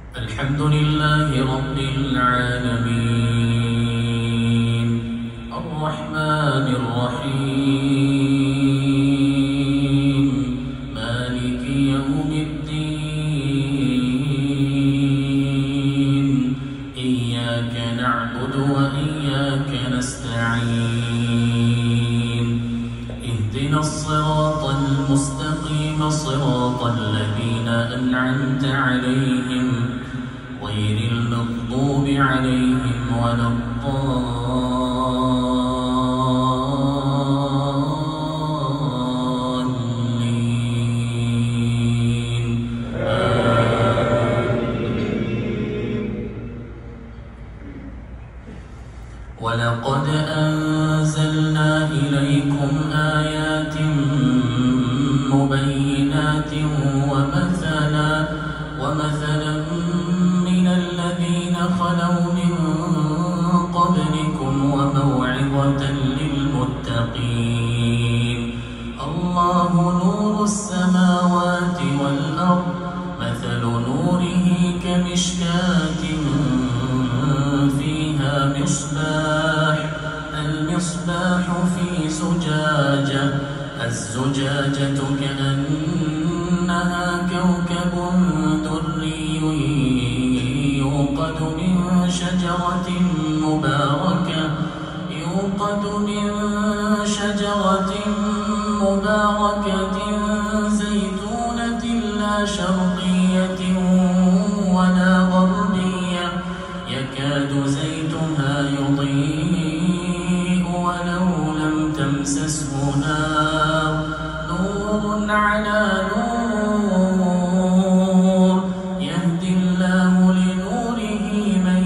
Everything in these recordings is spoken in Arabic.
الحمد لله رب العالمين الرحمن الرحيم مالك يوم الدين إياك نعبد وإياك نستعين اهدنا الصراط المستقيم صراط الذين أنعمت عليهم غير المغضوب عليهم ولا الضالين ولقد أنزلنا إليكم آيات مبينات ومثلا من الذين خلوا من قبلكم وموعظة للمتقين الله نور السماوات والأرض مثل نوره كمشكاة فيها المصباح في زجاجة الزجاجة كأنها كوكب دري يوقد من شجرة مباركة زيتونة لا شرقية ولا غربية يكاد زيتها يضيء ولو لم تمسسه نار نور على نور يهدي الله لنوره من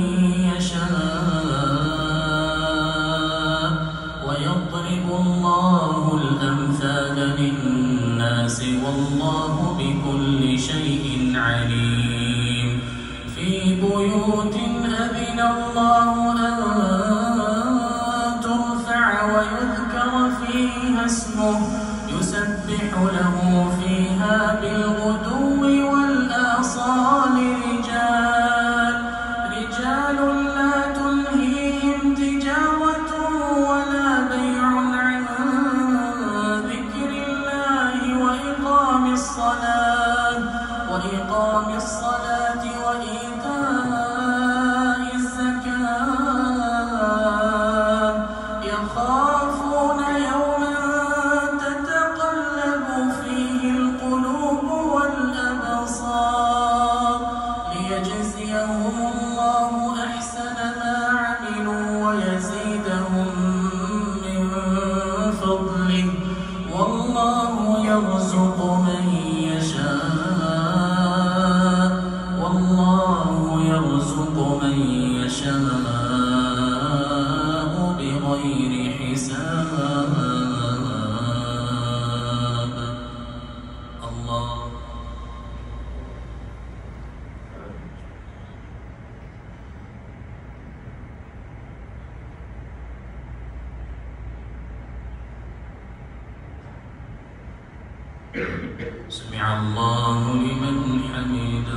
يشاء ويضرب الله الأمثال للناس والله بكل شيء عليم في بيوت أذن الله أن ترفع ويذكر فيها اسمه يسبح له فيها بالغدو والآصال رجال لا تلهيهم تجارة ولا بيع عن ذكر الله وإقام الصلاة وإيتاء الزكاة يخافون يوما تتقلب فيه القلوب والأبصار ليجزيهم الله أحسن ما عملوا ويزيدهم من فضله والله يرزق من يشاء بغير حساب الله سمع الله لمن حمده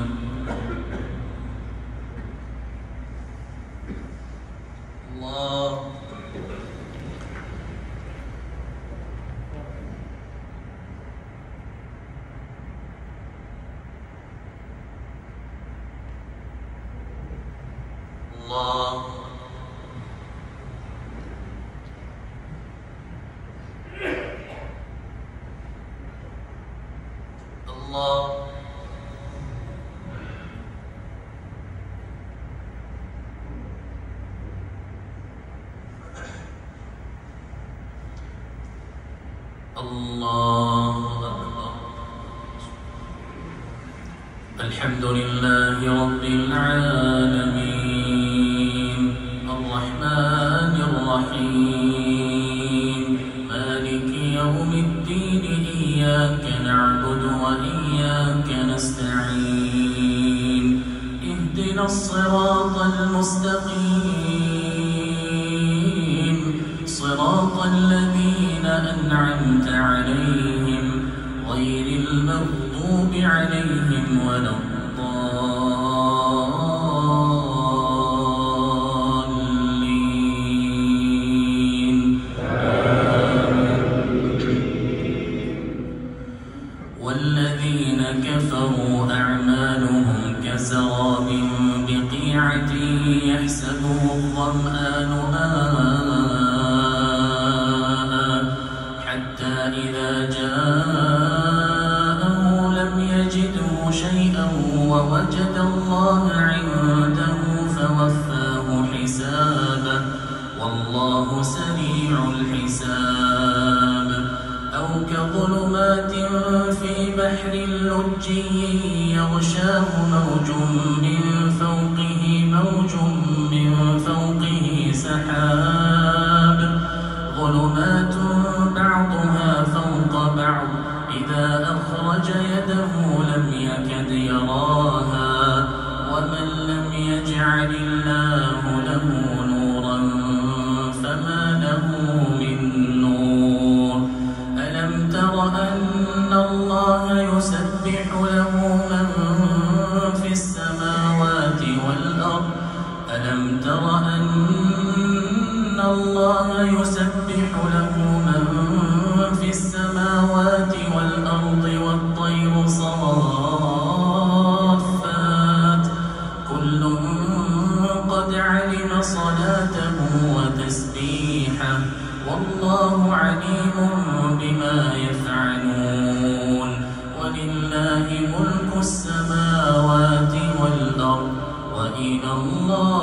الله الله أكبر الحمد لله رب العالمين الرحمن الرحيم مالك يوم الدين إياك نعبد وإياك نستعين اهدنا الصراط المستقيم صراط الذين أنعمت عليهم غير المغضوب عليهم ولا الضالين من بقيعة يحسبه الظمآن ماء حتى إذا جاءه لم يجده شيئا ووجد الله عنده فوفاه حسابه والله سريع الحساب. أو كظلمات في بحر لجي يغشاه موج من فوقه سحاب ظلمات بعضها فوق بعض إذا أخرج يده لم يكد يراها ومن لم يجعل الله له نورا فما له من نور. ألم تر أن الله يسبح له من في السماوات والأرض ألم تر أن الله يسبح له من في السماوات والأرض والطير صافات كل قد علم صلاته وتسبيحه والله عليم بما يفعلون. ولله ملك السماوات والأرض وإلى الله